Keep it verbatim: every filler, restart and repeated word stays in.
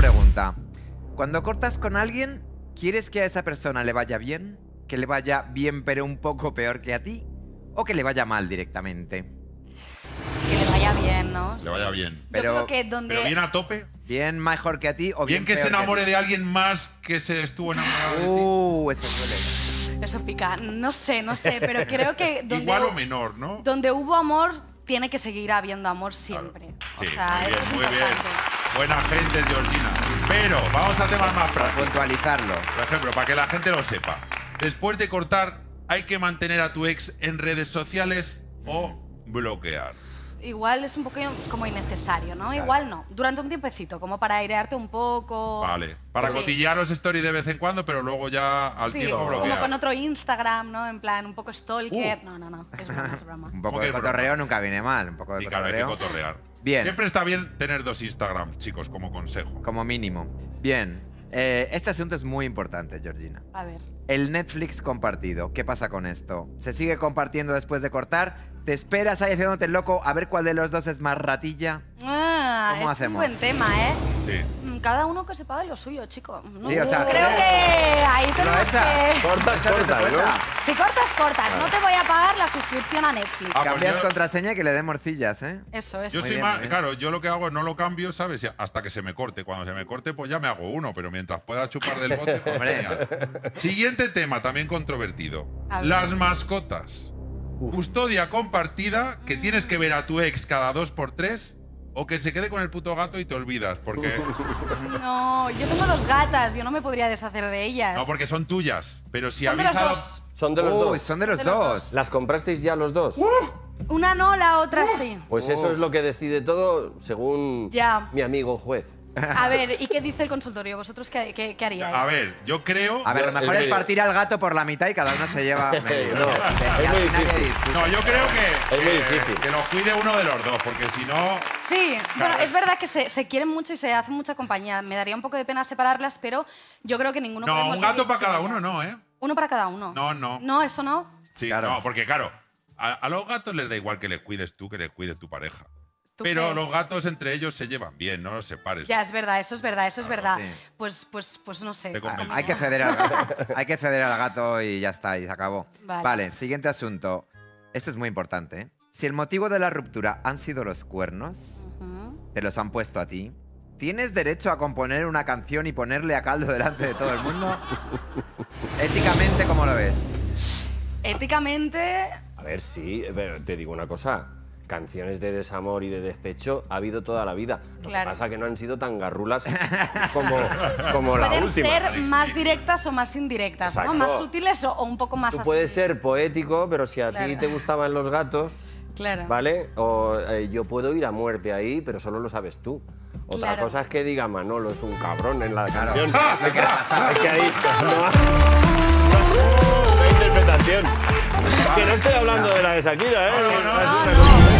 pregunta. Cuando cortas con alguien, ¿quieres que a esa persona le vaya bien? ¿Que le vaya bien pero un poco peor que a ti? ¿O que le vaya mal directamente? Que le vaya bien, ¿no? Le vaya bien. Yo Pero- creo que donde... ¿Pero bien a tope? ¿Bien mejor que a ti o bien, ¿Bien que se peor enamore a ti? de alguien más que se estuvo enamorado de ti? Uh, eso duele. Eso pica. No sé, no sé, pero creo que donde, Igual o menor, ¿no? donde hubo amor, tiene que seguir habiendo amor siempre. Sí, O sea, muy bien, eso es muy bien. importante. Buena gente, Georgina. Pero vamos a temas más Para prácticos. puntualizarlo. Por ejemplo, para que la gente lo sepa. Después de cortar, ¿hay que mantener a tu ex en redes sociales o bloquear? Igual es un poco como innecesario, ¿no? Igual no. Durante un tiempecito, como para airearte un poco. Vale. Para Sí. cotillearos stories de vez en cuando, pero luego ya al Sí, tiempo como bloquear. con otro Instagram, ¿no? En plan, un poco stalker. Uh. No, no, no. Es broma, es broma. Un poco ¿Cómo de que es cotorreo broma? nunca viene mal. Un poco de Y claro, hay que cotorreo. cotorrear. Bien. Siempre está bien tener dos Instagrams, chicos, como consejo. Como mínimo. Bien. Eh, este asunto es muy importante, Georgina. A ver. El Netflix compartido. ¿Qué pasa con esto? ¿Se sigue compartiendo después de cortar? ¿Te esperas ahí haciéndote el loco a ver cuál de los dos es más ratilla? Ah, ¿Cómo es hacemos? un buen tema, ¿eh? Sí. Mm, Cada uno que se pague lo suyo, chico. No, Sí, o sea, creo tú- que ahí ¿Te lo tenemos echas? que... Cortas, Échate tu cortas, ¿no? cuenta. Si cortas, cortas. No te voy a pagar la suscripción a Netflix. Ah, pues Cambias yo- contraseña y que le dé morcillas, ¿eh? Eso, eso. Yo Muy soy bien, más, muy bien. claro, yo lo que hago es no lo cambio, ¿sabes? Y hasta que se me corte. Cuando se me corte, pues ya me hago uno, pero mientras pueda chupar del bote, pues Hombre. genial. Siguiente tema, también controvertido. A ver. Las mascotas. Custodia compartida, que tienes que ver a tu ex cada dos por tres, o que se quede con el puto gato y te olvidas, porque No, yo tengo dos gatas. Yo no me podría deshacer de ellas. no, porque son tuyas. Pero si Son de habéis los dado- dos. Son de los Uy, dos. son de los De los dos. dos. ¿Las comprasteis ya los dos? Una no, la otra sí. Pues eso es lo que decide todo según Ya. mi amigo juez. A ver, ¿y qué dice el consultorio? ¿Vosotros qué, qué, qué haríais? A ver, yo creo. A ver, lo El mejor es medio. partir al gato por la mitad y cada uno se lleva medio. No, Y es así muy nadie difícil. discute. No, yo creo que, Es muy que, difícil. que los cuide uno de los dos, porque si no. Sí, bueno, Claro. es verdad que se, se quieren mucho y se hacen mucha compañía. Me daría un poco de pena separarlas, pero yo creo que ninguno No, podemos un gato vivir para sin cada ellas. uno no, ¿eh? Uno para cada uno. No, no. No, eso no. Sí, Claro. no, porque claro, a, a los gatos les da igual que les cuides tú que les cuide tu pareja. ¿Tú Pero crees? los gatos entre ellos se llevan bien, no los separes. Ya, es verdad, eso es verdad, eso es verdad. sí. Pues, pues, pues no sé. Te convenzo. Hay que ceder al gato. Hay que ceder al gato y ya está, y se acabó. Vale. Vale, siguiente asunto. Esto es muy importante, ¿eh? Si el motivo de la ruptura han sido los cuernos, Ujú. te los han puesto a ti, ¿tienes derecho a componer una canción y ponerle a caldo delante de todo el mundo? Éticamente, ¿cómo lo ves? Éticamente, A ver, sí, pero te digo una cosa. Canciones de desamor y de despecho ha habido toda la vida. Lo Claro. que pasa es que no han sido tan garrulas como, como la pueden última. ser más directas o más indirectas, ¿no? Exacto. Más sutiles o, o un poco más Tú así. puedes ser poético, pero si a ti Claro. te gustaban los gatos, Claro. ¿vale? O eh, yo puedo ir a muerte ahí, pero solo lo sabes tú. Otra Claro. cosa es que diga Manolo es un cabrón en la Claro. canción. Lo que ha pasado. Es que ahí no, no hay interpretación. Que no estoy hablando de la de Shakira, ¿eh? No, no, no. Es una No, cosa- no.